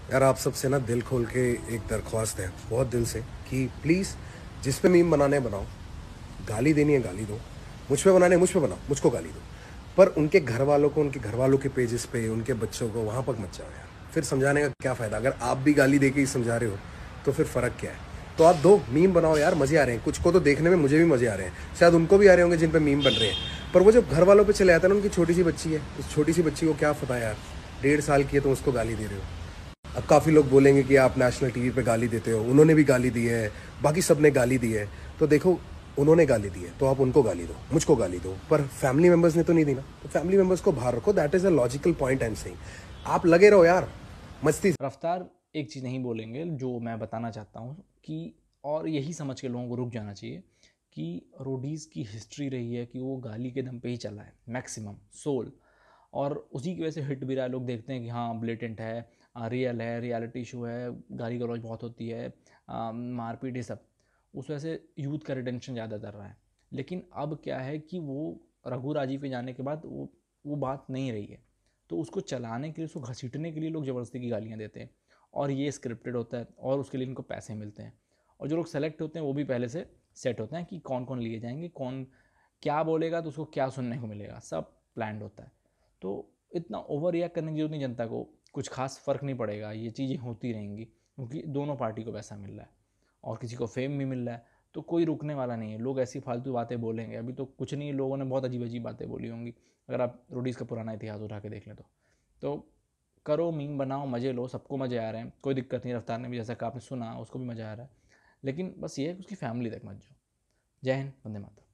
यार आप सबसे ना दिल खोल के एक दरख्वास्त है, बहुत दिल से, कि प्लीज़ जिस पे मीम बनाने बनाओ, गाली देनी है गाली दो, मुझ पे बनाने मुझ पे बनाओ, मुझको गाली दो, पर उनके घर वालों को, उनके घर वालों के पेजेस पे, उनके बच्चों को वहाँ पर मत जाओ यार। फिर समझाने का क्या फ़ायदा? अगर आप भी गाली दे के ही समझा रहे हो तो फिर फ़र्क क्या है? तो आप दो मीम बनाओ यार, मज़े आ रहे हैं, कुछ को तो देखने में मुझे भी मज़े आ रहे हैं, शायद उनको भी आ रहे होंगे जिन पे मीम बन रहे हैं, पर वो जब घर वालों पे चले आता है ना, उनकी छोटी सी बच्ची है, उस छोटी सी बच्ची को क्या पता यार, 1.5 साल की है तो उसको गाली दे रहे हो। अब काफ़ी लोग बोलेंगे कि आप नेशनल टीवी पे गाली देते हो, उन्होंने भी गाली दी है, बाकी सब ने गाली दी है, तो देखो उन्होंने गाली दी है तो आप उनको गाली दो, मुझको गाली दो, पर फैमिली मेंबर्स ने तो नहीं दी ना, तो फैमिली मेंबर्स को बाहर रखो। That is a logical point I am saying. आप लगे रहो यार मस्ती। रफ्तार एक चीज़ नहीं बोलेंगे जो मैं बताना चाहता हूँ कि और यही समझ के लोगों को रुक जाना चाहिए कि रोडीज़ की हिस्ट्री रही है कि वो गाली के दम पे ही चला है मैक्सिमम सोल, और उसी की वजह से हिट भी रहा है। लोग देखते हैं कि हाँ ब्लेटेंट है, रियल है, रियलिटी शो है, गाली गलौज बहुत होती है, मारपीट, ये सब उस वजह से यूथ का रिटेंशन ज़्यादा कर रहा है। लेकिन अब क्या है कि वो रघु राजीव के जाने के बाद वो बात नहीं रही है, तो उसको चलाने के लिए, उसको घसीटने के लिए लोग ज़बरदस्ती की गालियाँ देते हैं, और ये स्क्रिप्टेड होता है और उसके लिए इनको पैसे मिलते हैं। और जो लोग सेलेक्ट होते हैं वो भी पहले से सेट होते हैं कि कौन कौन लिए जाएंगे, कौन क्या बोलेगा तो उसको क्या सुनने को मिलेगा, सब प्लान्ड होता है। तो इतना ओवर रिएक्ट करने की जरूरत नहीं, जनता को कुछ खास फ़र्क नहीं पड़ेगा, ये चीज़ें होती रहेंगी क्योंकि दोनों पार्टी को पैसा मिल रहा है और किसी को फेम भी मिल रहा है, तो कोई रुकने वाला नहीं है। लोग ऐसी फालतू बातें बोलेंगे, अभी तो कुछ नहीं, लोगों ने बहुत अजीब अजीब बातें बोली होंगी अगर आप रोडीज़ का पुराना इतिहास उठा के देख लें तो करो, मीम बनाओ, मज़े लो, सबको मज़े आ रहे हैं, कोई दिक्कत नहीं। रफ्तार ने भी जैसा कि आपने सुना उसको भी मज़ा आ रहा है, लेकिन बस ये है कि उसकी फैमिली तक मत जाओ। जय हिंद, वंदे मातरम।